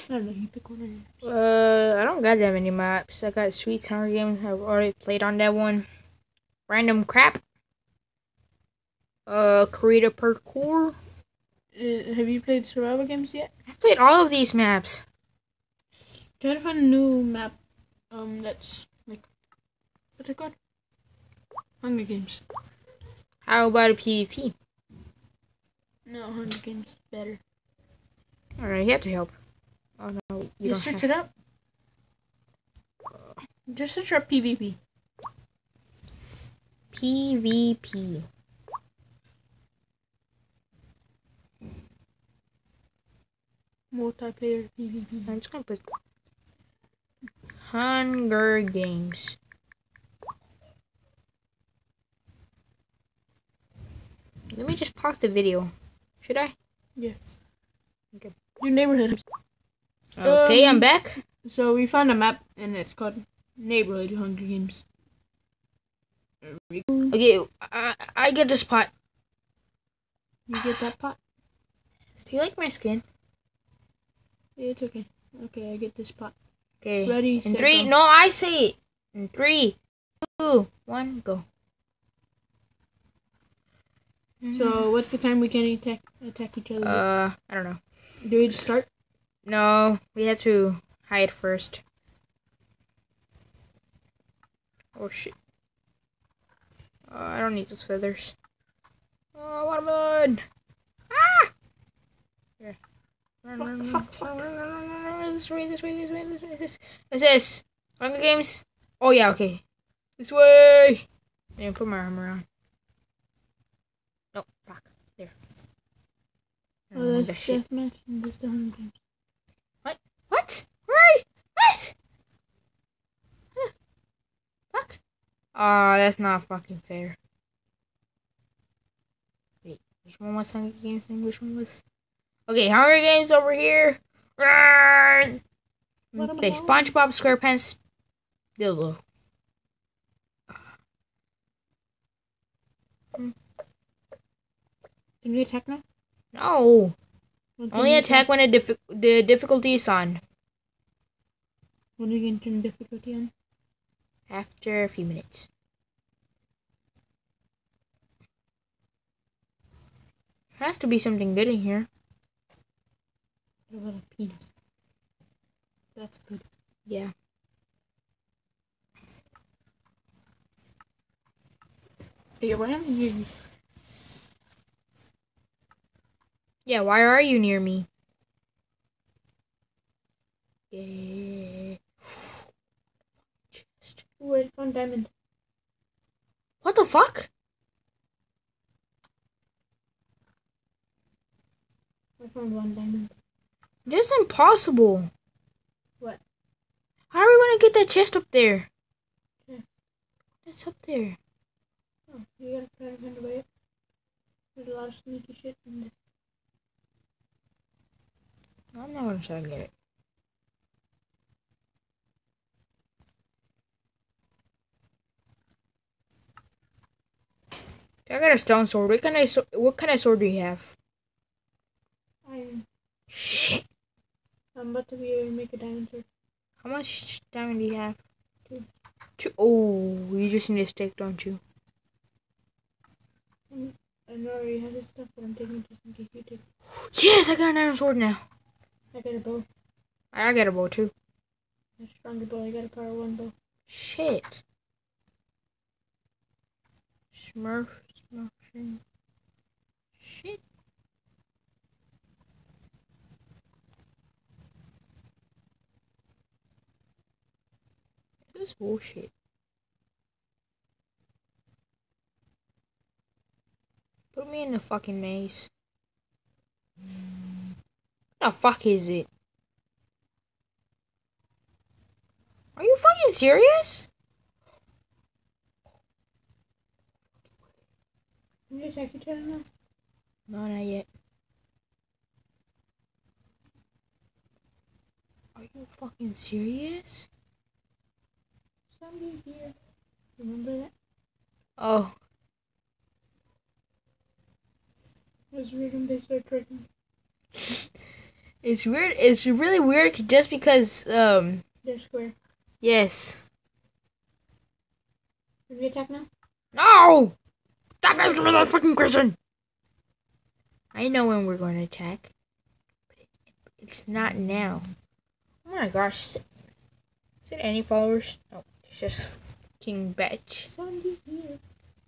I don't know, you pick one of yours. I don't got that many maps. I got Sweet Hunger Games. I've already played on that one. Random crap. Create a parkour. Have you played survival games yet? I've played all of these maps. Try to find a new map. That's like, what's it called? Hunger Games. How about a PvP? No, Hunger Games better. Alright, you have to help. Oh no, you Just don't search have. it up. Just search up PvP. PvP. Multiplayer PvP. I'm just gonna put Hunger Games. Let me just pause the video. Should I? Yeah. Okay. Your neighborhood. Okay, I'm back. So we found a map, and it's called Neighborhood Hunger Games. Okay, I get this pot. You get that pot? Do you like my skin? Yeah, it's okay. Okay, I get this pot. Okay. Ready, In set, 3, go. no, I say it. In 3, 2, 1, go. So what's the time we can attack each other? I don't know. Do we just start? No, we have to hide first. Oh shit. I don't need those feathers. Oh, watermelon! Ah! Here. Fuck. This way. This. Hunger Games. Oh yeah, okay. This way. I didn't put my armor on. No, fuck. There. I don't Oh, want that's that shit. deathmatch and this the Hunger Games. What? Where are you? What? Fuck. Oh, that's not fucking fair. Wait, which one was Hunger Games and which one was... Okay, Hunger Games over here. Okay, SpongeBob SquarePants dildo. Can we attack now? No. When can Only we attack when the difficulty is on. When we can turn difficulty on? After a few minutes. Has to be something good in here. A little penis. That's good. Yeah. Hey, why am I near you? Yeah, why are you near me? Yeah. Ooh, I found diamond. What the fuck? I found one diamond. This is impossible. What? How are we gonna get that chest up there? Yeah. It's up there. Oh, you gotta try to find a way up. There's a lot of sneaky shit in this. I'm not gonna try to get it. I got a stone sword. What kind of sword do you have? Iron. Shit. I'm about to be able to make a diamond sword. How much diamond do you have? 2. 2. Oh, you just need a stick, don't you? I know I already have this stuff, but I'm taking it just in case you do. Yes, I got an iron sword now. I got a bow. I got a bow too. A stronger bow. I got a power 1 bow. Shit. Smurfing. Shit. This is bullshit. Put me in the fucking maze. What the fuck is it? Are you fucking serious? Can you attack each other now? No, not yet. Are you fucking serious? Somebody's here. Remember that? Oh. It was weird when they started tracking. It's weird. It's really weird just because, They're square. yes. Can we attack now? No! Stop asking me that fucking question! I know when we're going to attack. But it's not now. Oh my gosh. Is it any followers? No, it's just King Batch. Somebody here.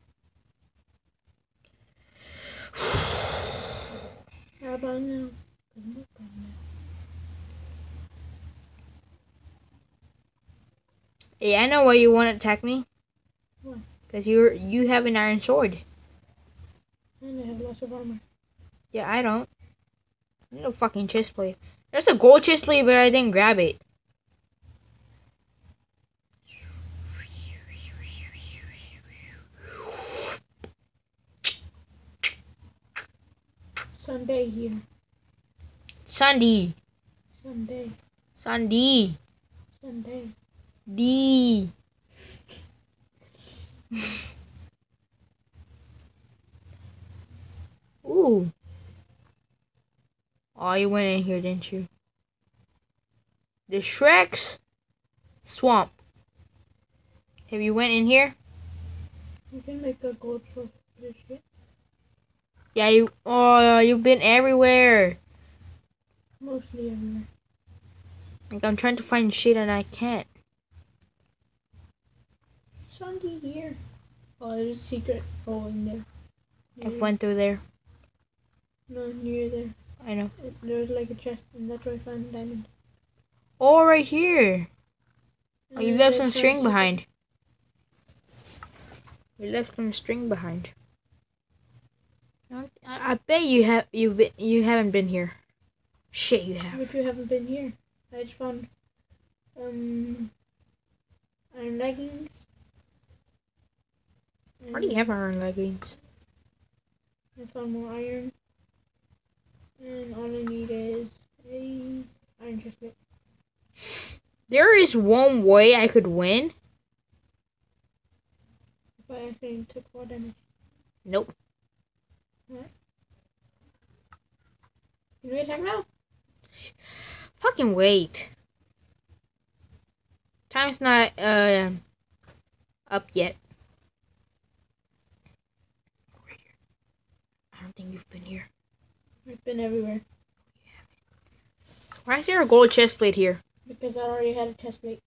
How about now? Yeah, I know why you want to attack me. Why? Because you have an iron sword. And I have lots of armor. Yeah, I don't. No fucking chest plate. There's a gold chest plate, but I didn't grab it. Sunday here. Sunday. Sunday. Sunday. Sunday. D. Ooh. Oh, you went in here, didn't you? The Shrek's swamp. Have you went in here? You can make a gold for this shit. Yeah, you've been everywhere. Mostly everywhere. Like, I'm trying to find shit and I can't. Sunday here. Oh, there's a secret hole in there. I went through there. No, near there. I know. There's like a chest, and that's where I found the diamond. Oh, right here. Oh, And you then left there's some some string secret- behind. You left some string behind. I bet you haven't been here. Shit, you have. But you haven't been here. I just found iron leggings. Why do you have iron leggings? I found more iron. And all I need is a iron chestplate. There is one way I could win. If I actually took 4 damage. Nope. What? Can we attack now? Fucking wait. Time's not up yet. Right here. I don't think you've been here. I've been everywhere. Why is there a gold chest plate here? Because I already had a chestplate.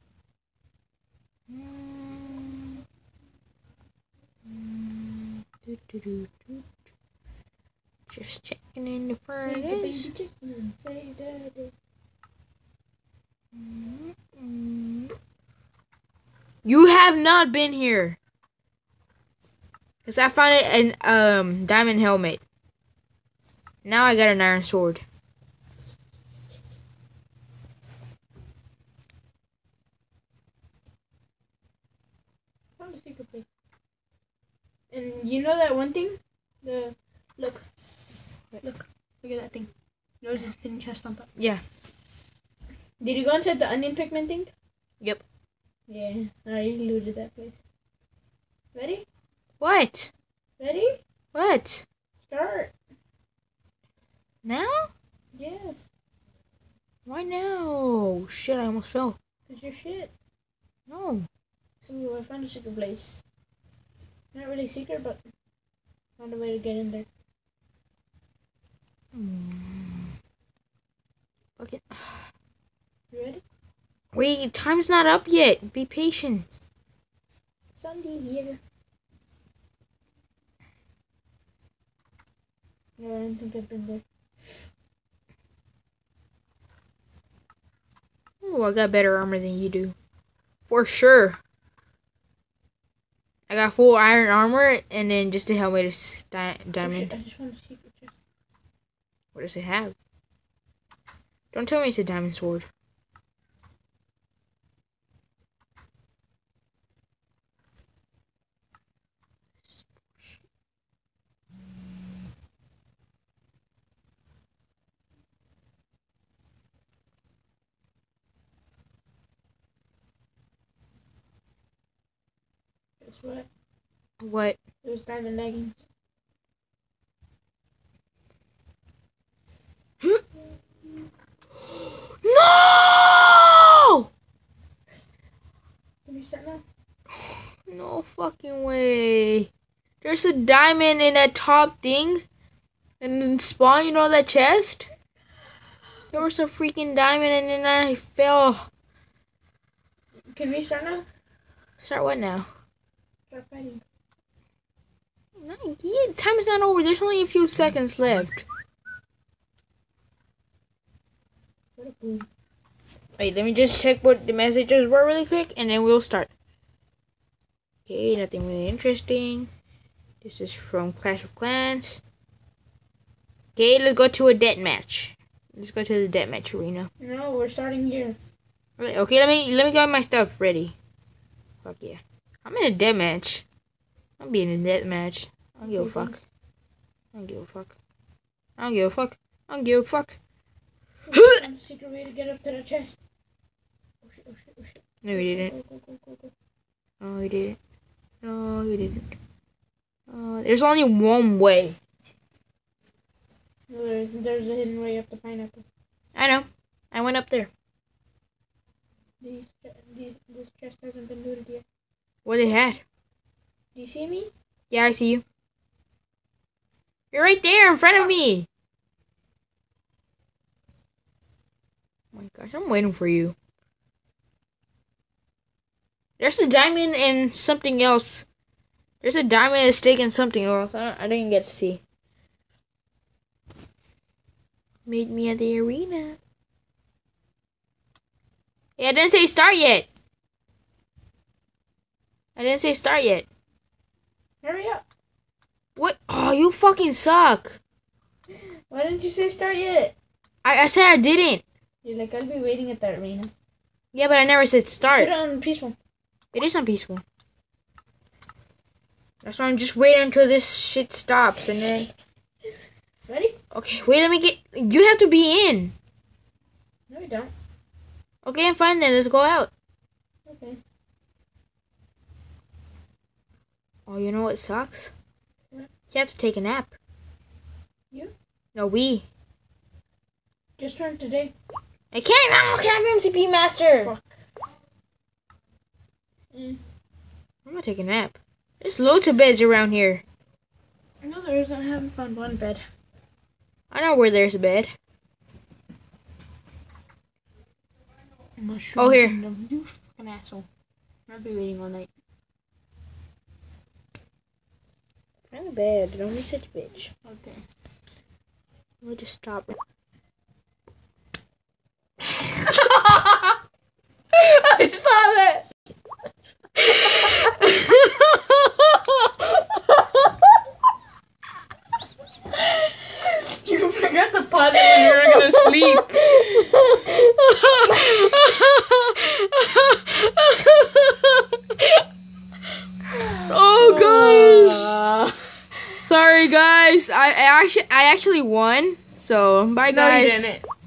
Just checking in the Save the baby furnace. chicken. Save daddy. You have not been here. Cause I found it in diamond helmet. Now I got an iron sword. Found a secret place. And you know that one thing? Look at that thing. There's a hidden chest on top. Yeah. Did you go inside the onion pigment thing? Yep. Yeah, I looted that place. Ready? What? Ready? What? Start. Now? Yes. Why now? Shit, I almost fell. Cause you're shit. No. Ooh, I found a secret place. Not really secret, but found a way to get in there. Okay. You ready? Wait, time's not up yet. Be patient. Sunday here. No, I don't think I've been there. Oh, I got better armor than you do. For sure. I got full iron armor and then just a helmet is Oh, diamond. shit, I just found a secret chest. What does it have? Don't tell me it's a diamond sword. Guess what? What? It was diamond leggings. There's a diamond in that top thing. And then spawn, you know that chest? There was a freaking diamond and then I fell. Can we start now? Start what now? Start fighting. No, yeah, time is not over. There's only a few seconds left. What a boom. Wait, let me just check what the messages were really quick and then we'll start. Okay, nothing really interesting. This is from Clash of Clans. Okay, let's go to a deathmatch. Let's go to the deathmatch arena. No, we're starting here. Okay, let me get my stuff ready. Fuck yeah. I'm in a deathmatch. I'm being in a deathmatch. I don't give a fuck. I don't give a fuck. I don't give a fuck. I don't give a fuck. Find a secret way to get up to the chest. Oh shit, oh shit, oh shit. No, we didn't. Go. No, we didn't. No, we didn't. There's only one way. No, there's a hidden way up the pineapple. I know. I went up there. This chest hasn't been looted yet. What it had? Do you see me? Yeah, I see you. You're right there in front of me. Oh my gosh, I'm waiting for you. There's a diamond and something else. There's a diamond, a stick, and something else. I didn't get to see. Meet me at the arena. Yeah, I didn't say start yet. I didn't say start yet. Hurry up. What? Oh, you fucking suck. Why didn't you say start yet? I said I didn't. You're like, I'll be waiting at the arena. Yeah, but I never said start. Put it on peaceful. It is unpeaceful. That's why I'm just waiting until this shit stops and then... Ready? Okay, wait, let me get... You have to be in. No, we don't. Okay, I'm fine then. Let's go out. Okay. Oh, you know what sucks? What? You have to take a nap. You? No, we. Just turned today. I can't have MCP Master. Fuck. I'm gonna take a nap. There's loads of beds around here. No, there isn't. I haven't found one bed. I know where there's a bed. Mushroom Oh, here. Kingdom. You fucking asshole. I'll be waiting all night. Find a bed. Don't be such a bitch. Okay. We'll just stop. I saw that. You forgot to pause it when you were gonna sleep. Oh gosh. Sorry guys. I actually won. So bye guys. No, you didn't.